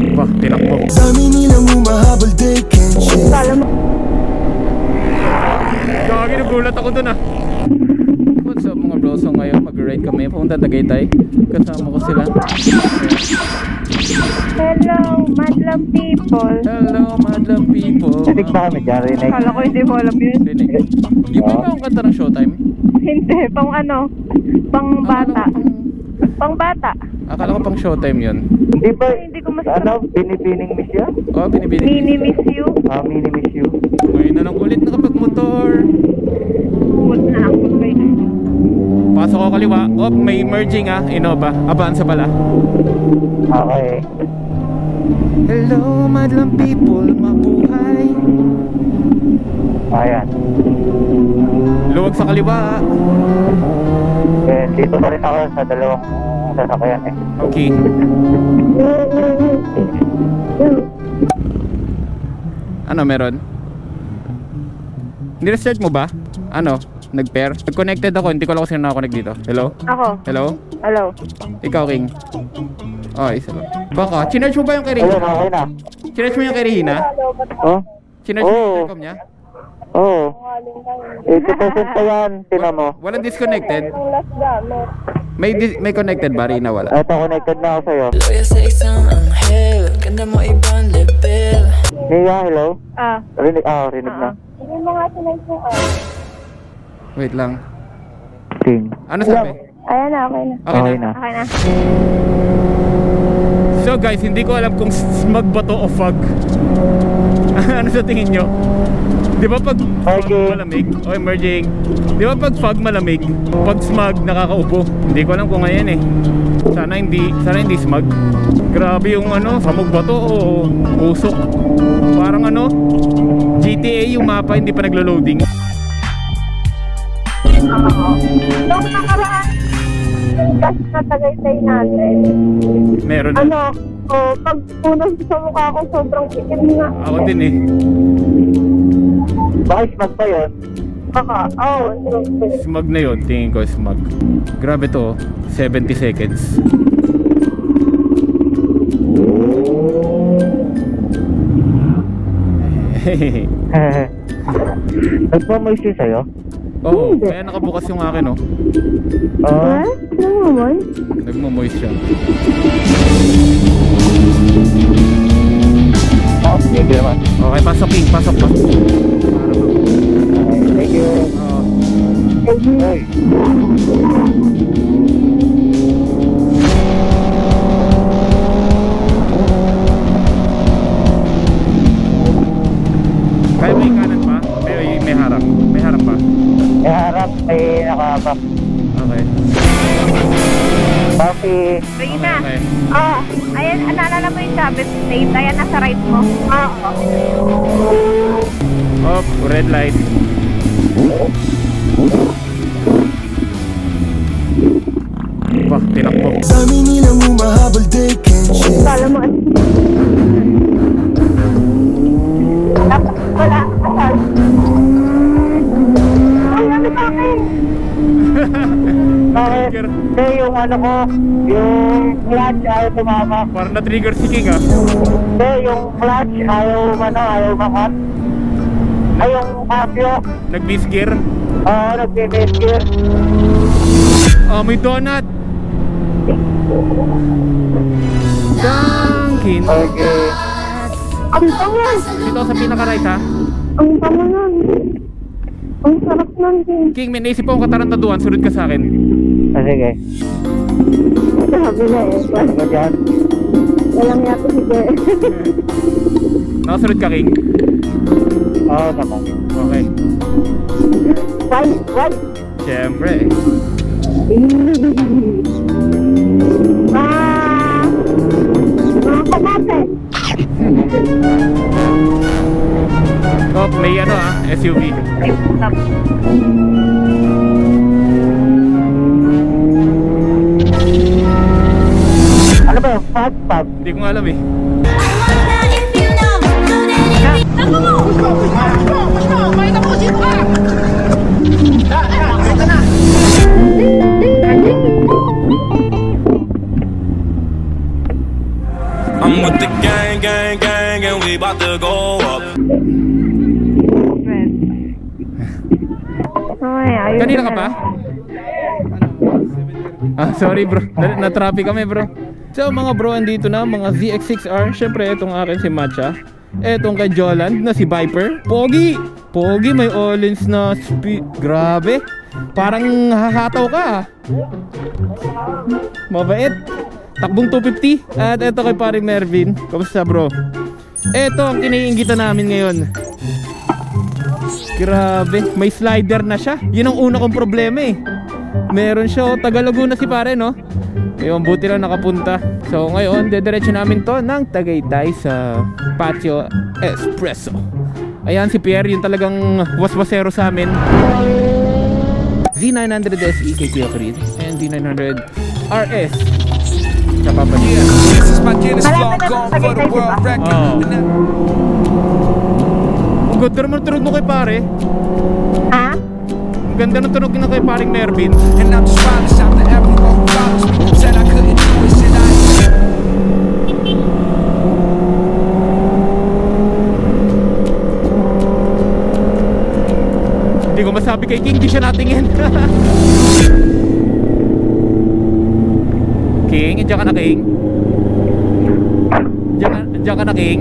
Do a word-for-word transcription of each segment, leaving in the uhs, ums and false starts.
Wah, tinakbo. Dami nilang umahabol, they can't share. Gagi, nagulat ako dun ah. What's up mga bro? So ngayon mag-ride kami papunta Tagaytay. Kasama ko sila. Hello, madlang people. Hello, madlang people. Rinig ba kami dyan, Rinig? Kala ko hindi mo alam yun. Rinig. Di ba ba ang kanta ng Showtime? Hindi, pang ano? Pang bata. Pang bata. Akala ko pang Showtime yun. Hindi ba? Ay, hindi ko mas Ano? Binibining miss yan? Oh, binibining. Mini miss you. Ah, mini miss you. Ngayon na lang ulit nakapag-motor. Huwag na ako kayo. Pasok ko kaliwa. Oh, may merging ah. Innova. Abansa pala. Okay. Hello, madlang people. Mabuhay. Ayan. Luwag sa kaliwa. Eh, dito pa rin ako sa dalawang sasakyan eh. Okay. Ano meron? Ni-restart mo ba? Ano? Nag-pair? Nag-connected ako, hindi ko lang kasi nakakonect dito. Hello? Ako. Hello? Hello. Ikaw, King. Oh, isa lang. Baka, chinarge mo ba yung kay Ayun, Rehina? okay na. Chinarge mo yung kay Rehina? Oh? Chinarge mo yung Oo. intercom niya? Oo. eighty percent pa yan, tinan mo. Walang disconnected? May di may connected ba? Rehina wala? Eto, connected na ako sa'yo. Loya sa isang anghel, ganda mo ibang level. Nia, hello? Ah. Rinig, ah, rinig na. Hindi mo nga sinay ko. Wait lang. Ting. Ano sabi? Ayan na, okay na. Okay, Okay na. na. Okay na. So guys, hindi ko alam kung smog ba to o fog. Ano sa tingin nyo? Di ba pag fog Okay. malamig? O emerging. Di ba pag fog malamig? Pag smog nakakaupo. Hindi ko alam kung ngayon eh. Sana hindi, sana hindi smog. Grabe yung ano, samog ba to o usok? Parang ano, G T A yung mapa hindi pa naglo-loading. Nung nakaraan, kasi sa Tagaytay natin, Meron na. ano, oh, pag unang sa mukha ko, sobrang itim nga. Ako din eh. Bakit smag pa yun? Baka, oh, Smog na yun, tingin ko smog. Grabe to, seventy seconds. Nagpamoist yun sa'yo? Oo, oh, kaya nakabukas yung akin oh. Ah, Ano naman? Nagmo-moist siya. oh, hindi naman. Okay, pasok King, pasok pa. Thank you. Oo. Hey. Kaya may kanan pa? May, may harap. May harap pa. May harap, may nakabak. Okay. Coffee. Rina. Okay. Oh, ayan, naalala mo yung Chavez State, ayan nasa right mo. Oo. Oh, red light. Wah, tinakbo. Dami nilang umahabol, they can't share. Kala mo, dapat wala, asal. Ay, ano sa akin? Bakit? Hindi, yung ano ko, yung clutch ayaw tumama. Parang na-trigger si King ah. Hindi, yung clutch ayaw, ano, ayaw makat. Ay, yung cambio, Nag-miss gear. oo, nag-base gear. Oh, may donut. Dunkin. Okay. Ang pangan! Dito ako sa pinaka-right ha. Ang pangan! Ang sarap nun, King. King, may naisip akong katarantaduhan. Sunod ka sa akin. Ah, sige. Sabi na eh. Ano ba dyan? Walang yato sige. Nakasunod ka, King. Oo, naman. Okay. Why? Why? Siyempre. Ah! Mga kamate! Oh, may ano ah, S U V. Ay, stop. Ano ba yung fast pub? Hindi ko nga alam eh. I'm with with the gang, gang, gang, and we about to go up. Ay, ayun Kanina na. ka pa? Ah, sorry bro. Na- Na-traffic kami bro. So mga bro, andito na mga Z X six R. Syempre itong akin si Matcha. Etong kay Joland na si Viper. Pogi! Pogi, may Olins na speed. Grabe. Parang hahataw ka. Mabait. Takbong two fifty. At eto kay paring Mervin. Kamusta bro? Eto ang kiniingitan namin ngayon. Grabe, may slider na siya. Yun ang una kong problema eh. Meron siya, oh, Tagalaguna si pare no. Ayun, buti lang nakapunta. So ngayon, dediretso namin to ng Tagaytay sa Patio Espresso. Ayan si Pierre, yung talagang waswasero sa amin. Z nine hundred S E kay Kuya Creed and D nine hundred R S sa Papa Gia. This is my Guinness Malapit log, na going sa for the Tagaytay, world diba? record. Oh. Ang ganda naman tunog mo kay pare. Ha? Ang ganda ng tunog na kay paring Mervin. And I'm just trying to shout to everyone who follows me. Said I couldn't do it, shit I Hindi ko masabi kay King, di siya natingin. King, diyan ka na King. Diyan ka, diyan ka na King.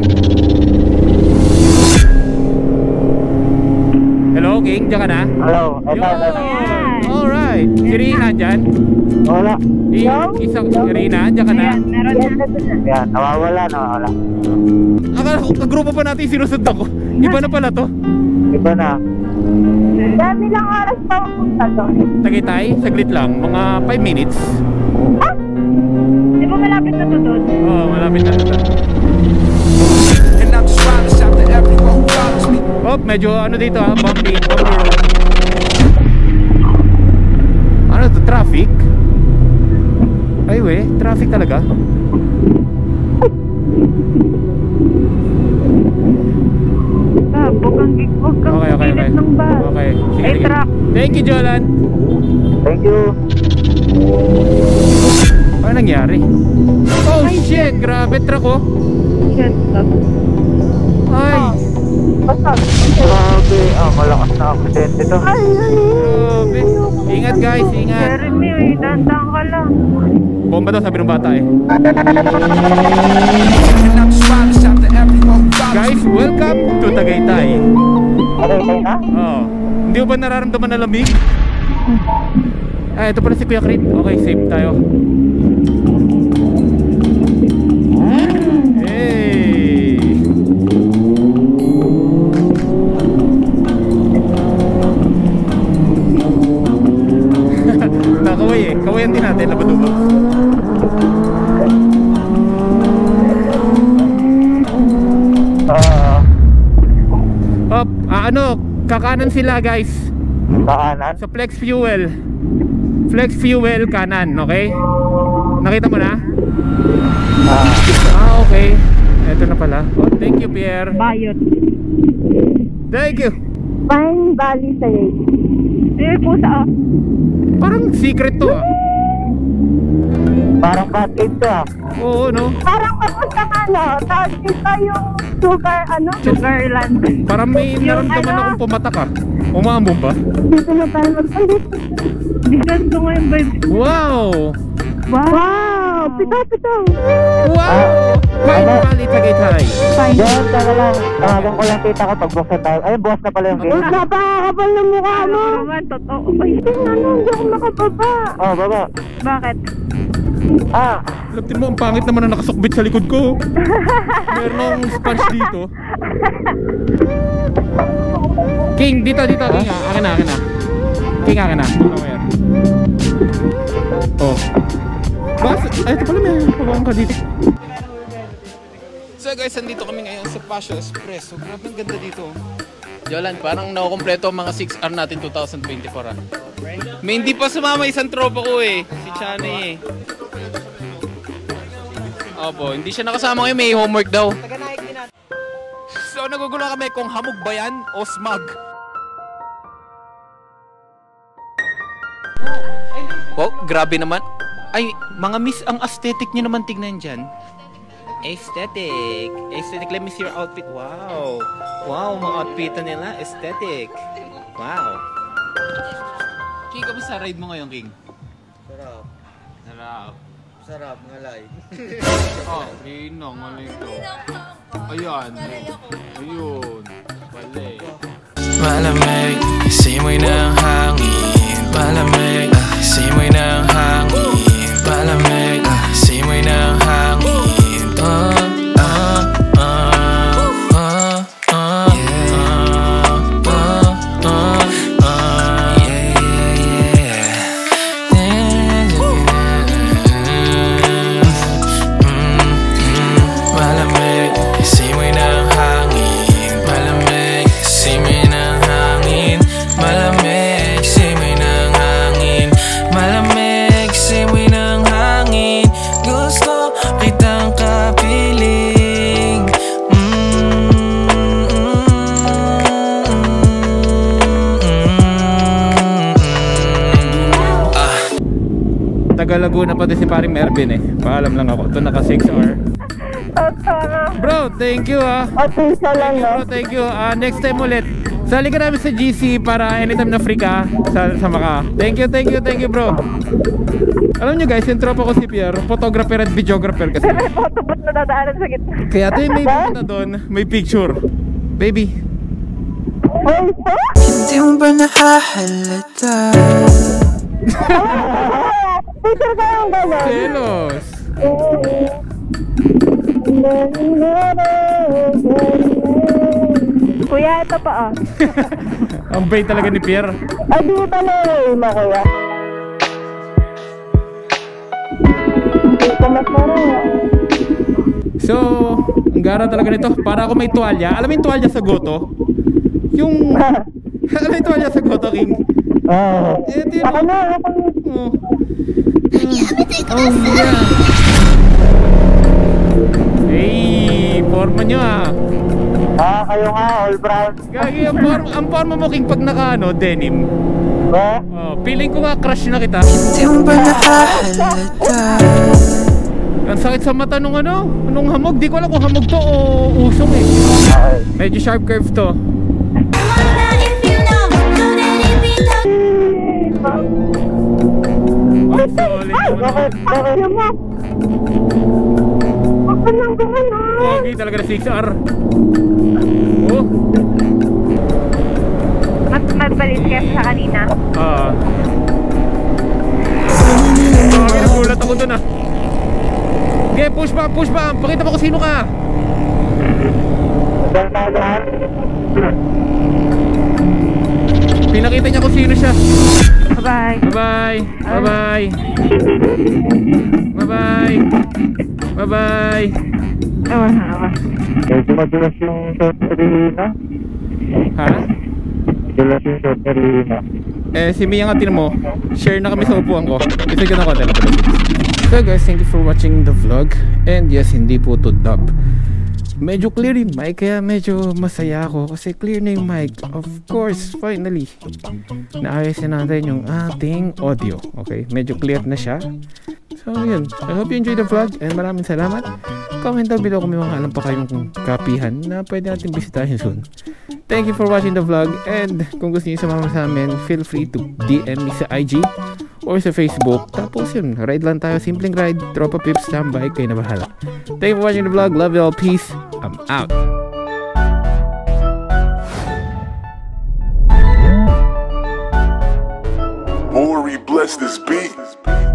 Hello King, diyan ka na. Hello, eto, eto. Ayan. Alright, si Rina dyan. Wala. I, isang Rina, diyan ka na. Ayan, meron na. Yan, nawawala, nawawala. Akala ko, kagrupo pa natin sinusundan ko. Iba na pala to. Iba na. Dami lang oras pa pupunta doon. Tagaytay, saglit lang, mga five minutes. Ha? Di ba malapit na to doon? Oo, oh, malapit na ito. And I'm just trying to shout to everyone who follows me. Oh, medyo ano dito ha, bumpy, bumpy road. Ano to, traffic? Ay we, traffic talaga. Ah, bukang huwag kang Okay, okay, okay. pilit ng bus. Okay, sige, Ay, sige. truck. Thank you, Jolan. Thank you. Ano nangyari? Oh shit, grabe truck oh. Shit, stop. Ay, Basta. Grabe, ah, malakas na aksidente to. Ay, ay, grabe. Ingat guys, ingat. Jeremy, ay, dandang ka lang. Bomba daw, sabi ng bata eh. And I'm just trying to shout to everyone who follows Guys, me. welcome to Tagaytay. Okay, tayo na? Oh, hindi mo ba nararamdaman na lamig? Ah, ito pala si Kuya Creed. Okay, safe tayo. Hey! Nakaway eh. Kawayan din natin. Labaduba. Ah, Up, ah, ano, kakanan sila guys. kahanan? Sa Flex Fuel. Flex Fuel kanan, okay? Nakita mo na? Ah, Ah, okay. Ito na pala. Oh, thank you, Pierre. Bayot. Thank you. Pine Valley sa Lake. Eh, pusa ah. Parang secret to ah. parang bad trip to ah. Oo, no? Parang papunta ka, no? Tapos dito yung sugar, ano? Sugarland. Parang may Yung naramdaman ano? akong pumatak ah. Umaambon ba? Dito na tayo magpalit. Disgust ko ngayon, babe. Wow! Wow! Pitaw-pitaw! Wow! Pine Ano? Valley, Tagaytay. Fine. Diyan, taga lang. Tawagan ko lang tita ko pag buksan tayo. Ay, bukas na pala yung gate. Napakakapal ng mukha mo! Ano naman, totoo. Ay, ano, hindi ako makababa. Oh, baba. Bakit? Ah, Laptin mo, ang pangit naman na nakasukbit sa likod ko. Meron akong sponge dito. King, dito, dito. King, ah. Akin na, akin na. King, akin na. Ano mo yan? Oh. Bas, ay, ito pala may pabawang ka dito. So guys, andito kami ngayon sa Patio Espresso. Grabe, ang ganda dito. Jolan, parang nakukompleto ang mga six R natin twenty twenty-four ah. May hindi pa sumama isang tropa ko eh. Si Chani eh. Opo, hindi siya nakasama ngayon, may homework daw. So nagugulo kami kung hamog ba yan o smug. Oh, grabe naman. Ay, mga miss, ang aesthetic nyo naman tignan dyan. Aesthetic. Aesthetic. Let me see your outfit. Wow. Wow, mga outfit nila. Aesthetic. Wow. King, kamusta ride mo ngayon, King? Sarap. Sarap. Sarap, ngalay. Oh, ginong. Ano ito? Ayan. Ayun. Bale. Malamig, simoy ng hangin. Malamig, simoy ng hangin. Malamig, simoy ng hangin. Uh, uh, uh, uh, uh, yeah. Uh, uh, uh, uh, yeah, yeah, yeah. Malamig, simoy ng hangin. Malamig, simoy ng hangin. Malamig, simoy ng hangin. Malamig, simoy ng hangin. Gusto kitang kapiling. Mm, mm, mm, ah. Taga Laguna pati si paring Mervin eh. Paalam lang ako. Ito naka six hour. Bro, thank you ah. Okay, sa lang, no? Bro, thank you. Ah, next time ulit. Sali ka namin sa G C para anytime na free ka sa, sa Maka. Thank you, thank you, thank you bro. Alam nyo guys, yung tropa ko si Pierre, photographer at videographer kasi. Photobot na dadaanan sa gitna. Kaya ito yung may pumunta doon, may picture. Baby. Hindi mo ba nahahalata? Picture ka yung gano'n. Selos. Kuya, ito pa ah. Ang bait talaga ni Pierre. Ay, di mo pala eh, makuya. Ito mas marunong. So, ang gara talaga nito. Para ako may tuwalya. Alam mo yung tuwalya sa goto? Yung... Alam mo yung tuwalya sa goto, King? Oo. Eh, di Ako na, ako na. Oh. Oh, yeah. Hey, forma nyo ah. Ah, kayo nga, all brown. Gagi, ang forma, ang forma mo, King, pag naka ano, denim. Ba? Oh, feeling ko nga crush na kita. Hindi mo ba nahahalata? Ang sakit sa mata nung ano, nung hamog. Di ko alam kung hamog to o usok eh. Medyo sharp curve to. Oh, solid naman. Bakit? Bakit? Ako nang gumana. Pogi talaga na six R. Oh. Mas magbalis kaya sa kanina. Ah. Pogi, nagulat ako dun ah. Okay, push back, push back. Pakita mo kung sino ka. Pinakita niya kung sino siya. Bye-bye. Bye-bye. Bye-bye. Bye-bye. Bye-bye. Ewan na naman. Medyo madulas yung short na Rina. Ha? Madulas yung short na Rina. Eh, si Mia nga tinan mo. Share na kami sa upuan ko. Isa ka na konti. So guys, thank you for watching the vlog. And yes, hindi po to dub. Medyo clear yung mic, kaya medyo masaya ako kasi clear na yung mic. Of course, finally naayos na natin yung ating audio. Okay, medyo clear na siya. So yun, I hope you enjoyed the vlog and maraming salamat. Comment down below kung may mga alam pa kayong kapihan na pwede natin bisitahin soon. Thank you for watching the vlog, and kung gusto niyo sumama sa amin, feel free to D M me sa I G or sa Facebook. Tapos yun, ride lang tayo, simpleng ride, tropa pips, tambay, kayo na bahala. Thank you for watching the vlog, love you all, peace, I'm out. Maury bless this beat.